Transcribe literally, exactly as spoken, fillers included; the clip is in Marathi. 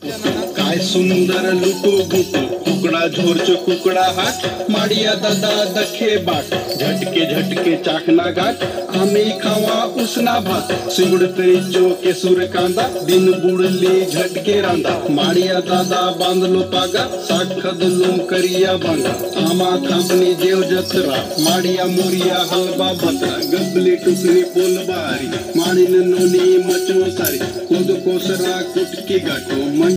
काय सुंदर लुटू बुटू कुकड़ा झोरच कुकड़ा हाट माड़िया दादा दखे बाट झटके झटके चाकना घाट आम्ही खावा उसना भात सिंगड़ तरीचो के सुर कांदा दिन बुड़ली झटके रांदा माड़िया दादा बांधलो पागा साग खदलो करिया बांगा आमा थापनी जेव जतरा माड़िया मोरिया हलवा भतरा गबली टुकनी पोल बारी माड़ी नोनी मचो सारी खुद कोसरा कुटकी गाटो